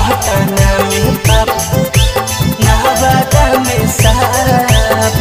पटना में पाप नवादा में साप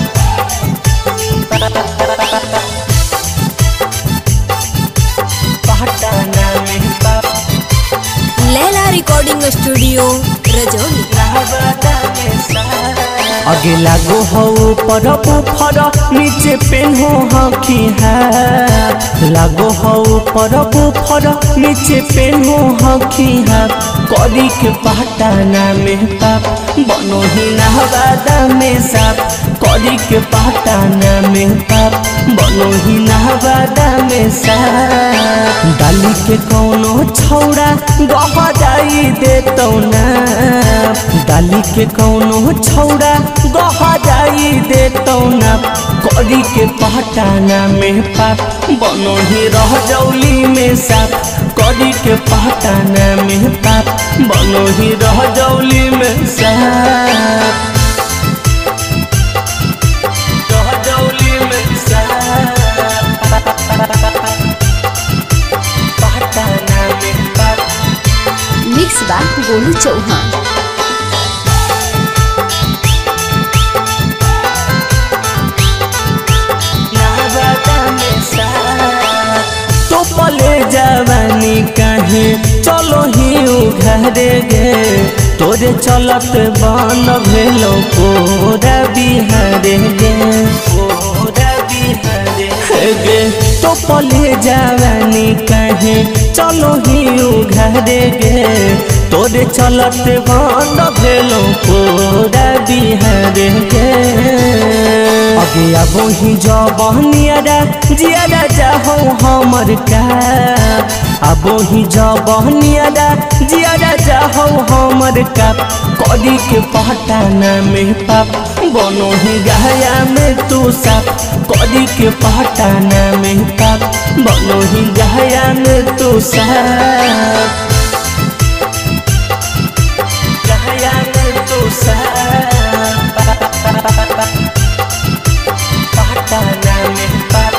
पटना में पाप लैला रिकॉर्डिंग स्टूडियो रजौली नवादा में साप आगे लागो हो ऊपर ऊपर नीचे पेन्हो हकी है लागो हो ऊपर ऊपर नीचे पेन्हो हकी है करी के पटना में पाप बनो ही नवादा में साप करी के पटना में पाप बनो ही नवादा में साप डाली के कोनो छौड़ा गहराई देतौ ना डाली के कोनो छौड़ा गहराई देतौ ना करी के पटना में पाप बनो ही रजौली में साप करी के पटना में पाप बनो ही रजौली में साप रजौली में साप पटना में पाप मिक्स बाय गोलू चौहान पले जवानी कहे चलो ही उघरे गे तोरे चलत बन भेलो पूरा बिहारे गे पूरा बिहारे गे तो पले जवानी कहे चलो ही उघरे गे तोरे चलत बन भेलो पूरा बिहारे गे आगे आबो ही जबनियारा जियारा जाहो हमर का आबो ही जबनियारा जियारा जाहो हमर का करी के पटना में पाप बनो ही गया में तू साप करी के पटना में पाप बनो ही गया में तू साप गया में तू साप पटना में पाप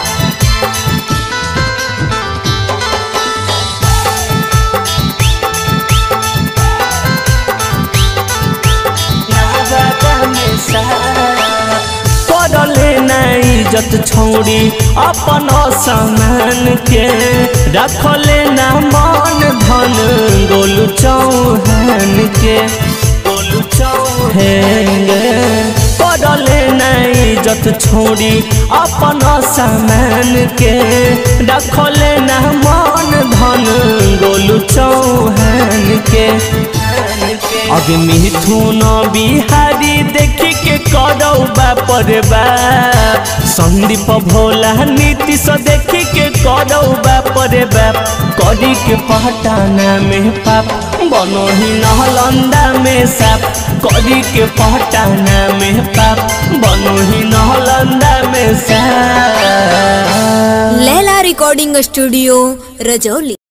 नवादा में साप पड़ले नहीं इज्जत छौड़ी अपन सामान के रखले ना मन धन गोलू चौहान के गोलू चौहान पड़ले नहीं इज्जत छोड़ी अपन सामान के रखले ना मन धन गोलू चौहान के अगे मिथुन बिहारी देखी के करौ बापर बाप संदीप भोला नीतीश देखी के करौ बापर बाप करी के पटना में पाप बनो ही नालंदा में साप करी के पटना में पाप बनो ही नालंदा में साप लैला रिकॉर्डिंग स्टूडियो रजौली।